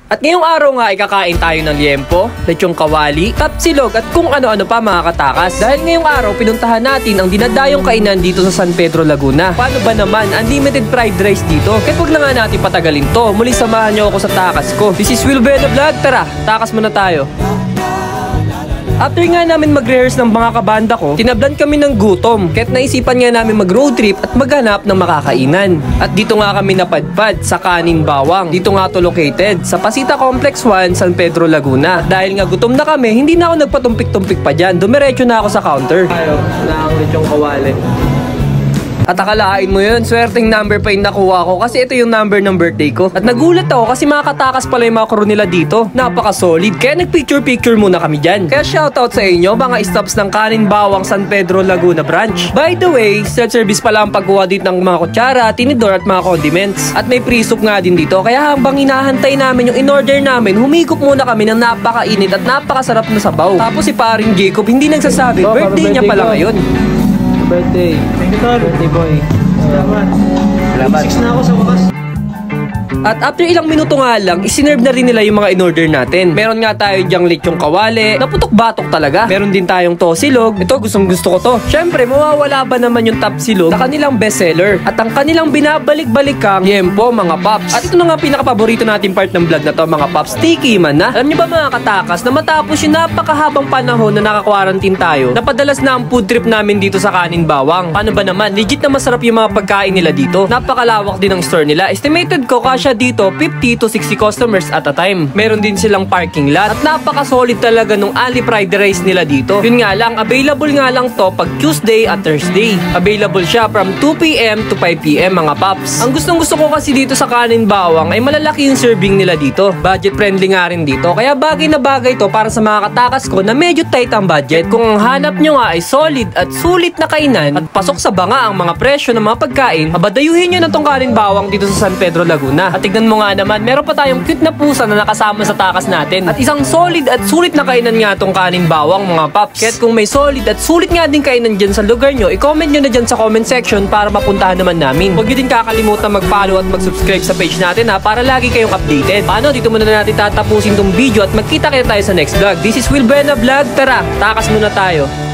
At ngayong araw nga ay kakain tayo ng liempo, lechong kawali, tapsilog at kung ano-ano pa mga katakas. Dahil ngayong araw pinuntahan natin ang dinadayong kainan dito sa San Pedro, Laguna. Paano ba naman unlimited fried rice dito? Kaya wag na nga natin patagalin to. Muli samahan niyo ako sa takas ko. This is Will Bueno Vlog. Tara, takas muna tayo. After nga namin mag-rehearse ng mga kabanda ko, tinablan kami ng gutom. Kaya't naisipan nga namin mag-road trip at maghanap ng makakainan. At dito nga kami napadpad sa Kanin Bawang. Dito nga to located sa Pasita Complex 1, San Pedro, Laguna. Dahil nga gutom na kami, hindi na ako nagpatumpik-tumpik pa dyan. Dumiretso na ako sa counter. Ayo, na ang lechong kawali. At akalain mo yun, swerteng number pa yung nakuha ko kasi ito yung number ng birthday ko. At nagulat ako kasi mga katakas pala yung mga crew nila dito. Napaka-solid, kaya nag-picture-picture muna kami dyan. Kaya shoutout sa inyo mga stops ng Kanin Bawang San Pedro, Laguna branch. By the way, self-service pala ang pagkuha dito ng mga kutsara, tinidor at mga condiments. At may pre-soup nga din dito, kaya habang hinahantay namin yung in-order namin, humigop muna kami ng napakainit at napakasarap na sabaw. Tapos si paring Jacob hindi nagsasabi, birthday niya pala ngayon. Birthday. Thank you, Tol. Birthday boy. Salamat. Salamat. 6 na ako sa wakas. At after ilang minuto nga lang, isinerve na rin nila yung mga in-order natin. Meron nga tayo dyang lechong kawali, naputok-batok talaga. Meron din tayong tosilog. Ito, gustong gusto ko to. Syempre, mawawala ba naman yung tapsilog sa kanilang bestseller. At ang kanilang binabalik-balikang liempo, mga paps. At ito na nga pinaka-paborito natin part ng vlog na to, mga paps. Tiki man na. Alam niyo ba mga katakas, na matapos yung napakahabang panahon na naka-quarantine tayo, napadalas na ang food trip namin dito sa Kanin Bawang. Paano ba naman? Legit na masarap yung mga pagkain nila dito. Napakalawak din ang store nila. Estimated ko kasya dito 50 to 60 customers at a time. Meron din silang parking lot at napaka-solid talaga nung ali fried rice nila dito. Yun nga lang, available nga lang to pag Tuesday at Thursday. Available siya from 2 PM to 5 PM mga paps. Ang gustong-gusto ko kasi dito sa Kanin Bawang ay malalaki yung serving nila dito. Budget friendly nga rin dito. Kaya bagay na bagay to para sa mga katakas ko na medyo tight ang budget. Kung ang hanap nyo nga ay solid at sulit na kainan at pasok sa banga ang mga presyo ng mga pagkain, abadayuhin nyo na tong Kanin Bawang dito sa San Pedro, Laguna. At tignan mo nga naman, meron pa tayong cute na pusa na nakasama sa takas natin. At isang solid at sulit na kainan nga tong Kanin Bawang mga paps. Kaya't kung may solid at sulit nga din kainan dyan sa lugar nyo, i-comment nyo na dyan sa comment section para mapuntahan naman namin. Huwag nyo din kakalimutan mag-follow at mag-subscribe sa page natin ha, para lagi kayong updated. Paano, dito muna na natin tatapusin tong video at magkita tayo sa next vlog. This is Will Bueno Vlog. Tara, takas muna tayo.